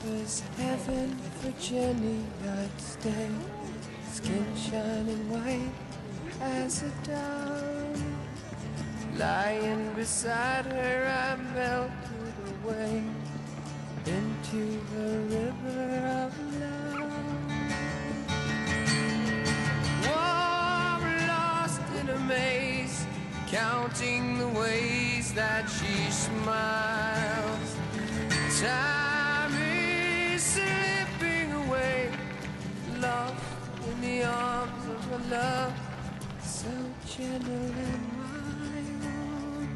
Jennifer's heaven for Jenny, I'd stay. Skin shining white as a dove. Lying beside her, I melted away into the river of love. Warm, lost in a maze, counting the ways that she smiles. Time is slipping away, lost in the arms of her love, so gentle and mild.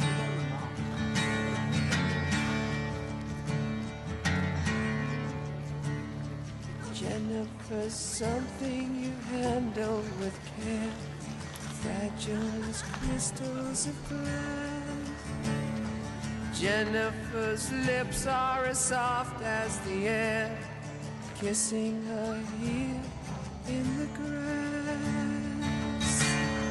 Jennifer's something you handle with care, fragile as crystals of glass. Jennifer's lips are as soft as the air, kissing her here in the grass.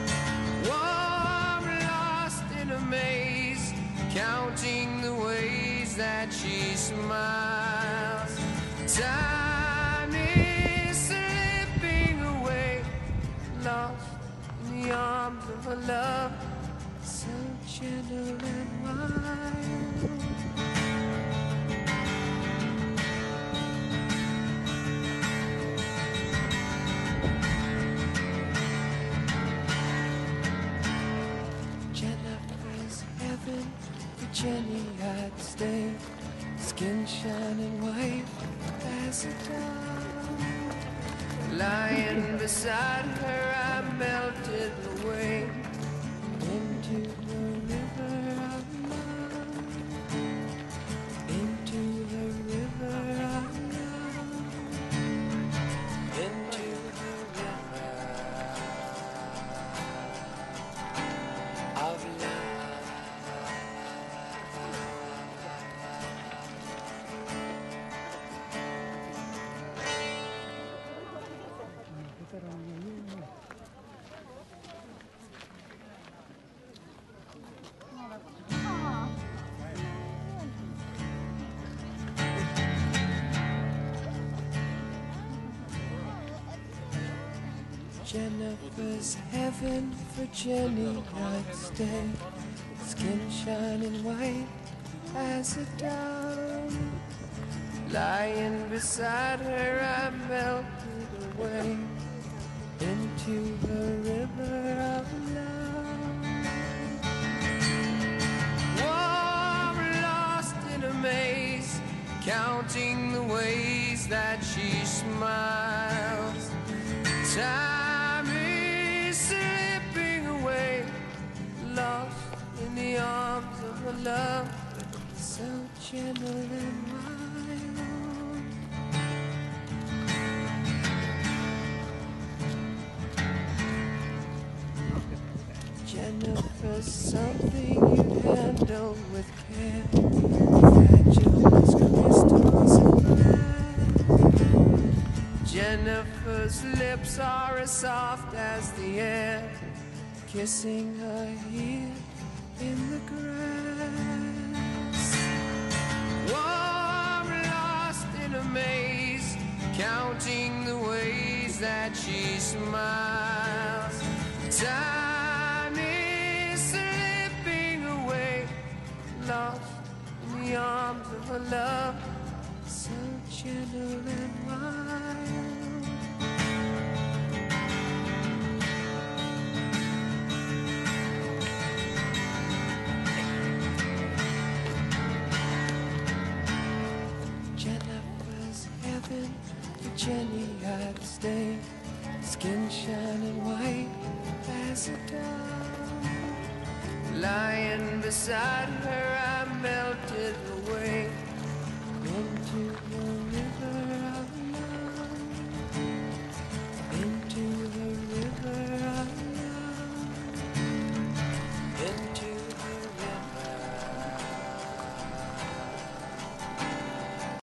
Warm, lost in a maze, counting the ways that she smiles. Time is slipping away, lost in the arms of her love, so gentle and mild. Jennifer's heaven for Jenny, I'd stay. Skin shining white as a dove. Lying beside her, I melted away into the river of love, into the river of love, into the river of love. Jennifer's heaven for Jenny, I'd stay. Skin shining white as a dove. Lying beside her, I melted away into the river of love. Warm, lost in a maze, counting the ways that she smiles. Time is slipping away, lost in the arms of her love, so gentle and mild. Jennifer's something you handle with care, fragile as crystals of glass. Jennifer's lips are as soft as the air, kissing her here in the grass. Warm, lost in a maze, counting the ways that she smiles. Time is slipping away, lost in the arms of her love, so gentle and mild. Jennifer's heaven for Jenny, I'd stay. Skin shining white as a dove. Lying beside her, I melted away into the river.